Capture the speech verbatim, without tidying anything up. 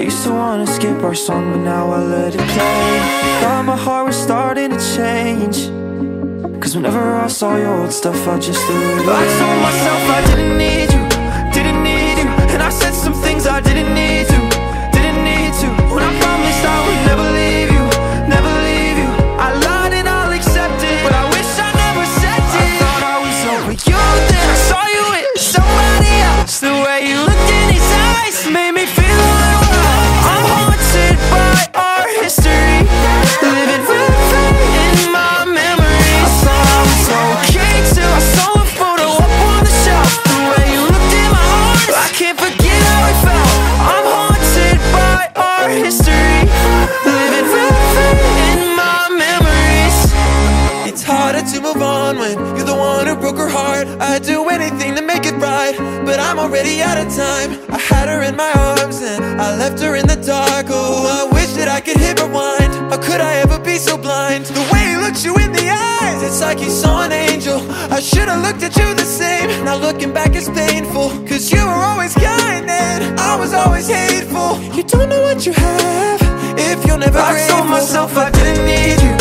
used to wanna skip our song, but now I let it play. Thought my heart was starting to change, cause whenever I saw your old stuff, I just threw it away. I told myself I didn't need you, didn't need you, and I said some things I didn't need to, didn't need to. When I promised I would never leave you, never leave you, I lied and I'll accept it, but I wish I never said it. I thought I was over you, then I saw you with somebody else. The way you looked in his eyes made me feel a little right. I'm haunted by our history, living rent-free in my memories. I thought I was okay till I saw a photo up on the shelf. The way you looked in my eyes, I can't forget how it felt. I'm haunted by our history, living rent-free in my memories. It's harder to move on when you're the one who broke her heart. I'd do anything to make it right, but I'm already out of time. I had her in my arms and I left her in the dark. Oh, I wish that I could hit rewind. How could I ever be so blind? The way he looks you in the eyes, it's like he saw an angel. I should've looked at you the same. Now looking back is painful, cause you were always kind and I was always hateful. You don't know what you have if you're never grateful. I told myself I didn't need you,